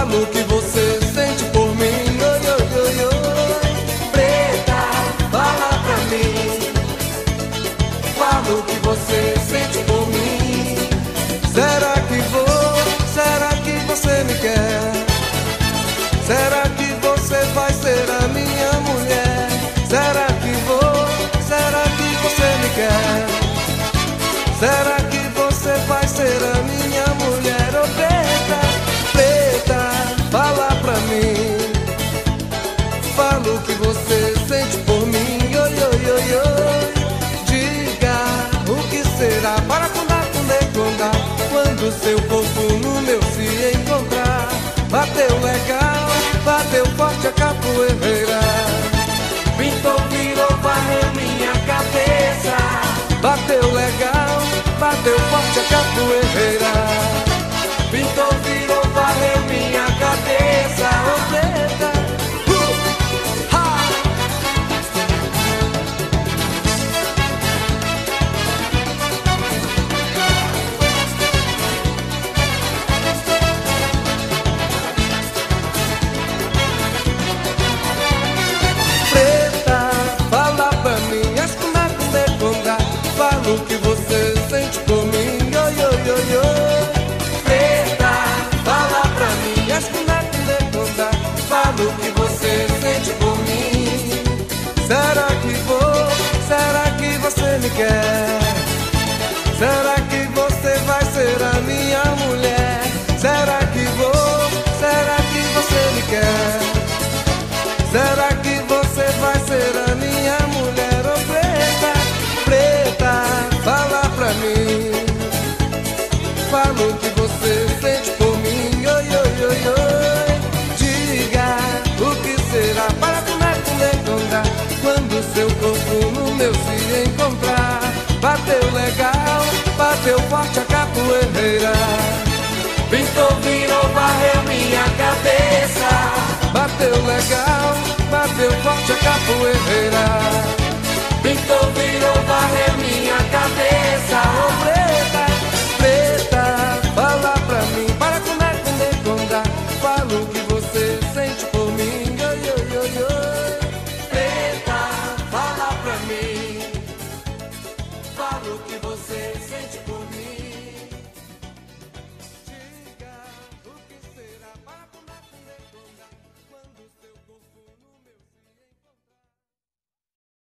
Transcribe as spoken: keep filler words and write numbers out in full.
fala o que você sente por mim. Oi, oi, oi, oi. Preta, fala pra mim. Fala o que você sente por mim. Será que vou? Será que você me quer? Será que você vai ser a minha mulher? Será que vou? Será que você me quer? Será que você vai ser a minha mulher? Oh, preta, preta, fala pra mim. Fala o que você sente por mim. Oi, oi, oi, oi. Diga o que será para condar, condar, condar, quando seu corpo no meu se encontrar. Bateu legal, bateu forte a capoeira. Pintou, virou, varreu minha cabeça. Bateu legal, bateu forte a capoeira. Pintou, virou, varreu minha cabeça. Oh, preta, uh, ha. Preta, fala pra mim, esconder, esconder, esconder. Fala o que você sente por mim. Oi, oi, oi, oi. Preta, fala pra mim, esconder, esconder, esconder. Fala o que você sente por mim. Será que vou? Será que você me quer? Será que você vai ser a minha mulher? Será que vou? Será que você me quer? Será que você vai ser a minha mulher? Oh, preta, preta, fala pra mim. Fala o que você sente por mim. Oi, oi, oi, oi. Diga o que será para comer, comer, contar, quando seu corpo no meu se encontrar. Bateu legal, bateu forte a capoeira. Pintou, virou, varreu minha cabeça. Bateu legal, bateu forte a capoeira. Pintou, virou, varreu minha cabeça. Oh, preta, preta, fala pra mim, para comer, comer, contar. Fala o que você sente por mim. Oi, oi, oi, oi. Preta, fala pra mim. Fala o que você sente por mim.